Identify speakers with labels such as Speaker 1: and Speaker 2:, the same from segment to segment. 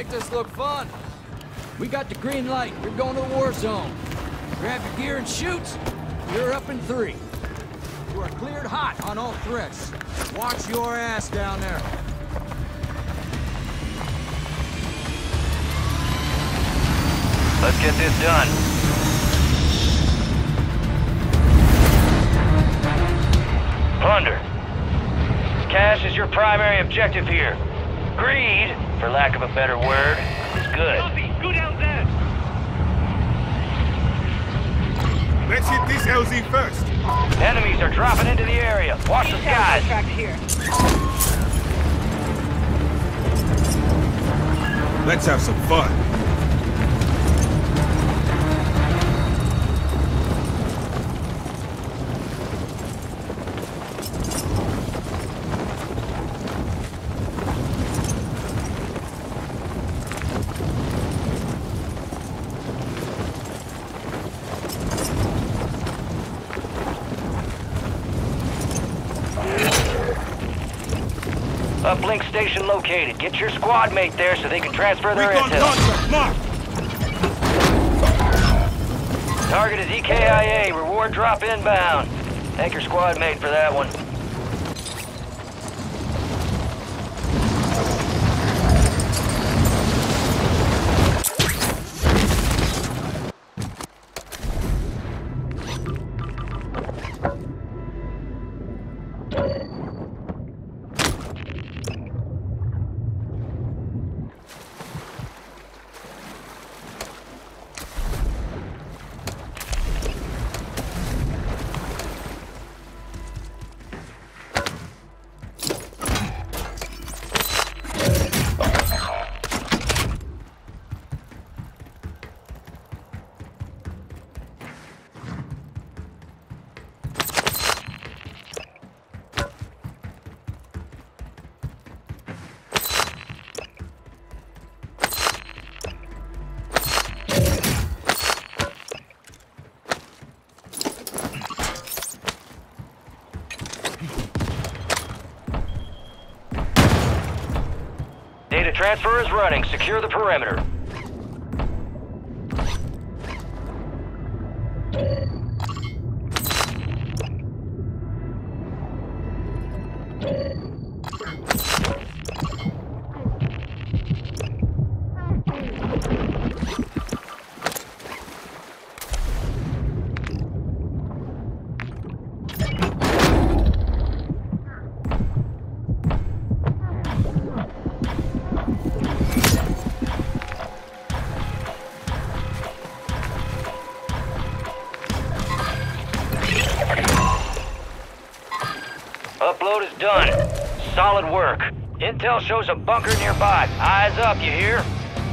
Speaker 1: this look fun. We got the green light. You're going to the war zone. Grab your gear and shoot. You're up in 3. You are cleared hot on all threats. Watch your ass down there.
Speaker 2: Let's get this done. Plunder. Cash is your primary objective here. Greed, for lack of a better word, is good.
Speaker 3: Go down there!
Speaker 4: Let's hit this LZ first.
Speaker 2: Enemies are dropping into the area. Watch the skies.
Speaker 3: Here.
Speaker 4: Let's have some fun.
Speaker 2: Uplink station located. Get your squad mate there so they can transfer their
Speaker 4: Recon
Speaker 2: intel.
Speaker 4: contract, mark!
Speaker 2: Target is EKIA. Reward drop inbound. Thank your squad mate for that one. Data transfer is running. Secure the perimeter. Upload is done. Solid work. Intel shows a bunker nearby. Eyes up, you hear?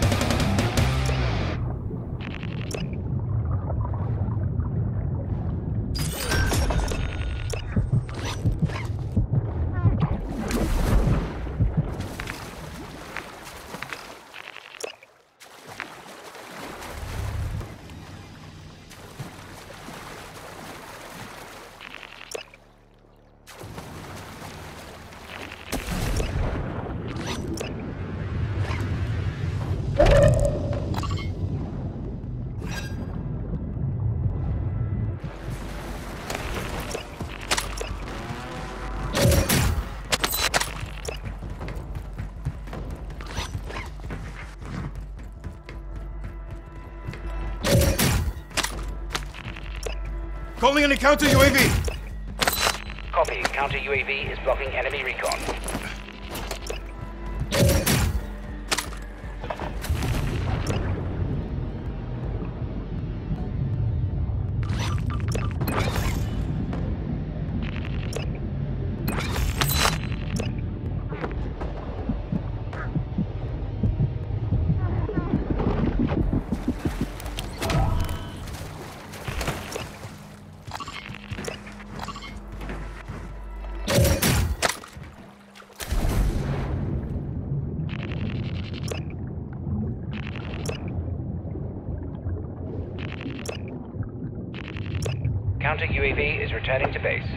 Speaker 4: Calling in a counter UAV.
Speaker 2: Copy. Counter UAV is blocking enemy recon. Counter UAV is returning to base.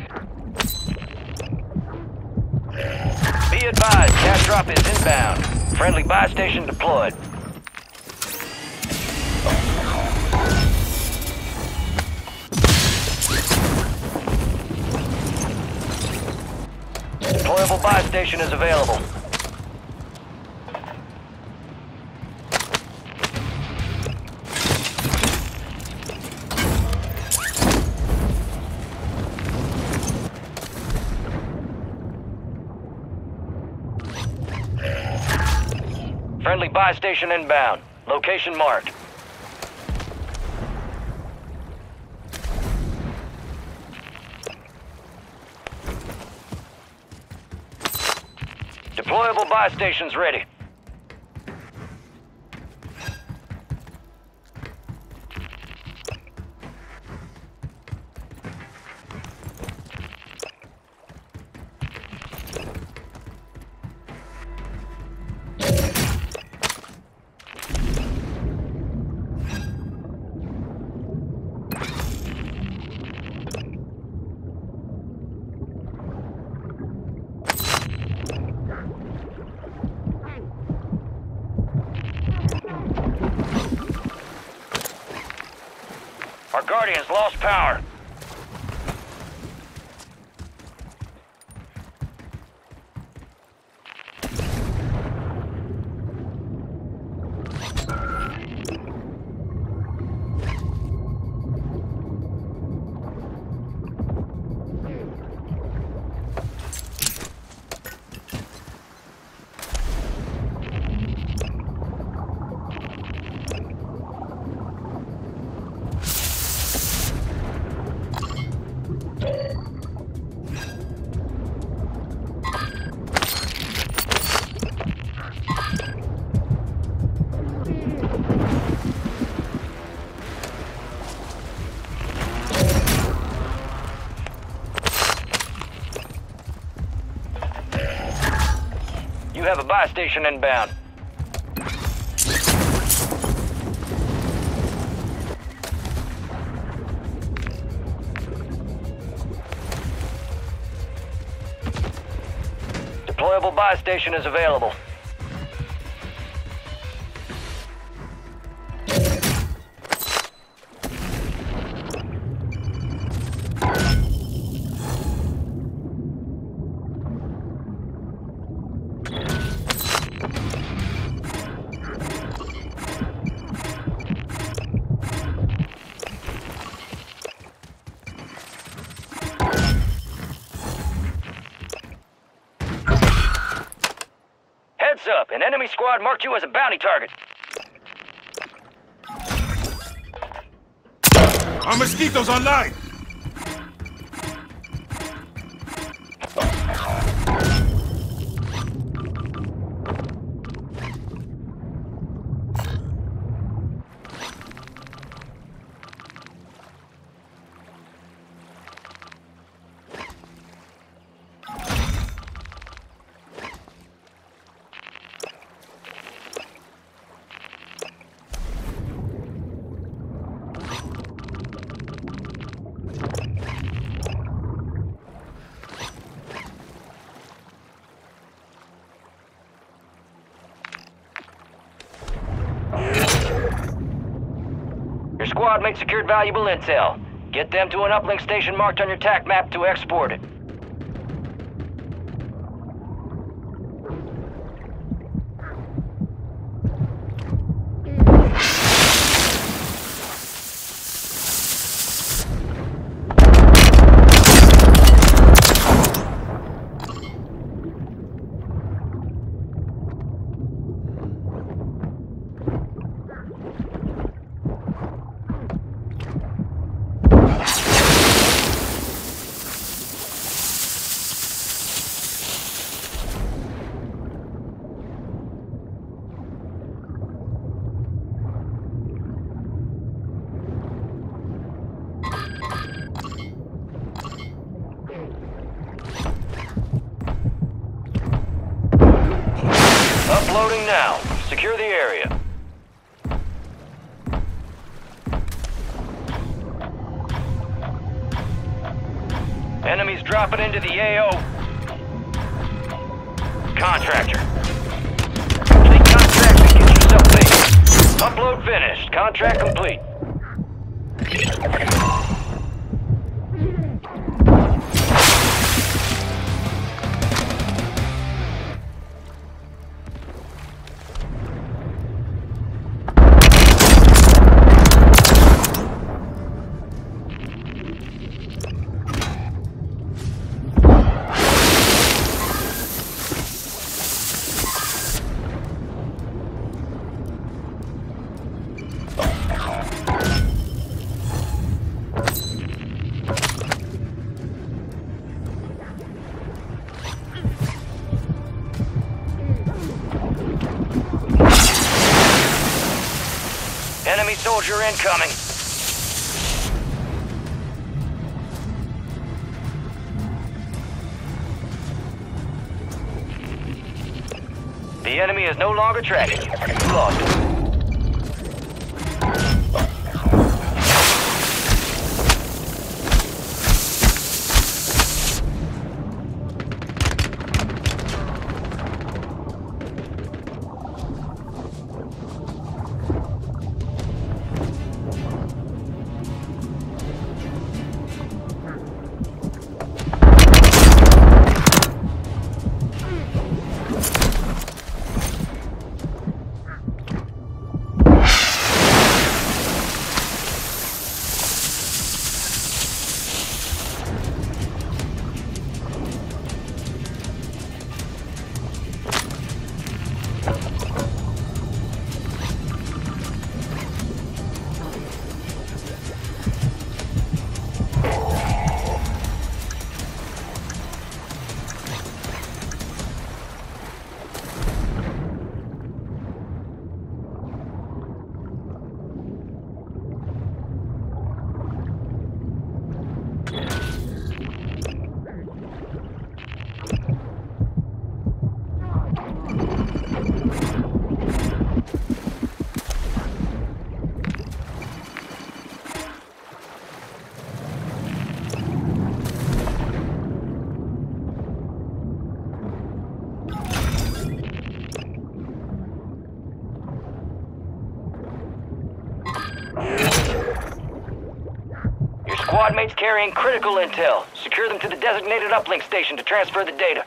Speaker 2: Be advised, cash drop is inbound. Friendly buy station deployed. Deployable buy station is available. Friendly buy station inbound. Location marked. Deployable buy stations ready. Our Guardians lost power. You have a buy station inbound. Deployable buy station is available. Heads up, an enemy squad marked you as a bounty target.
Speaker 4: Our mosquitoes online! Your squad mate secured valuable intel. Get them to an uplink station marked on your TAC map to export it. Uploading now. Secure the area. Enemies dropping into the AO. Contractor. Complete contract and get yourself paid. Upload finished. Contract complete.
Speaker 2: Enemy soldier incoming. The enemy is no longer tracking you. You lost him. Squad mates carrying critical intel. Secure them to the designated uplink station to transfer the data.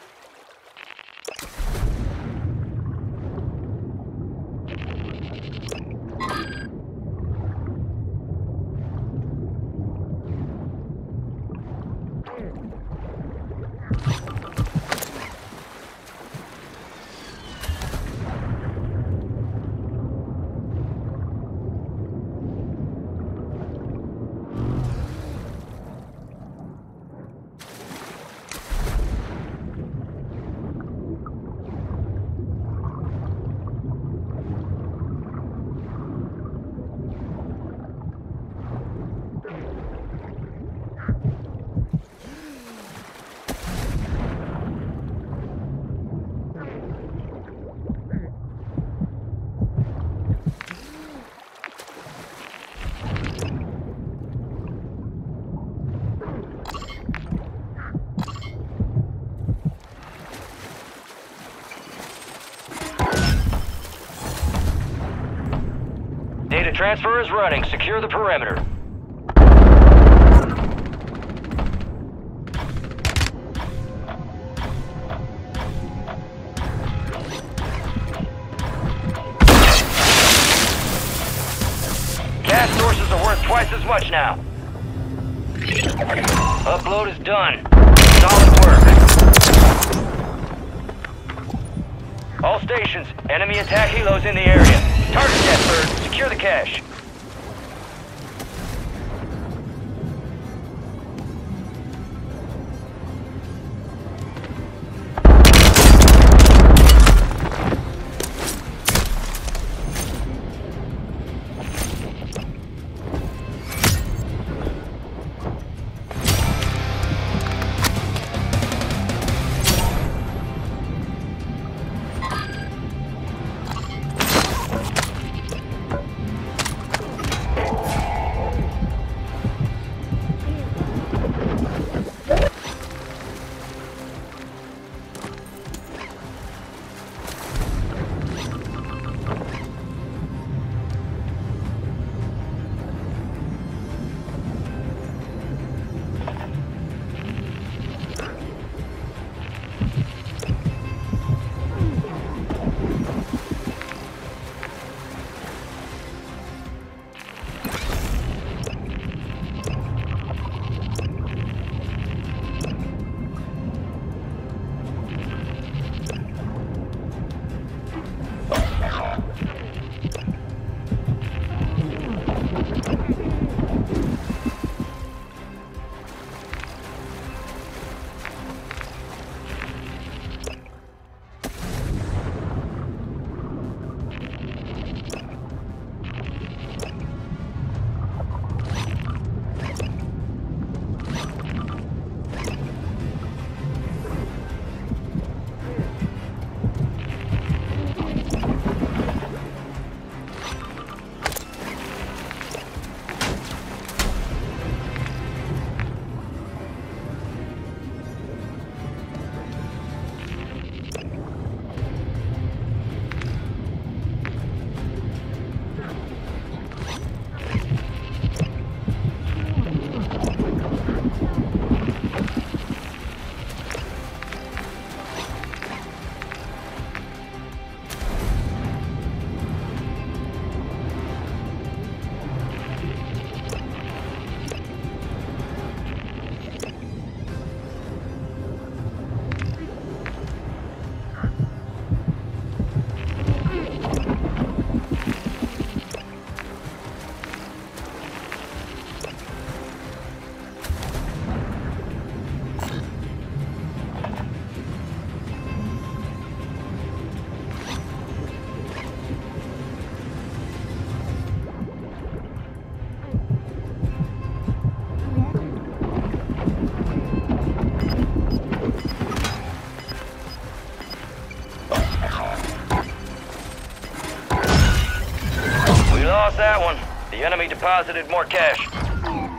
Speaker 2: Data transfer is running. Secure the perimeter. Gas sources are worth twice as much now. Upload is done. Solid work. All stations, enemy attack helos in the area. Target that bird. Secure the cache. lost that one. The enemy deposited more cash.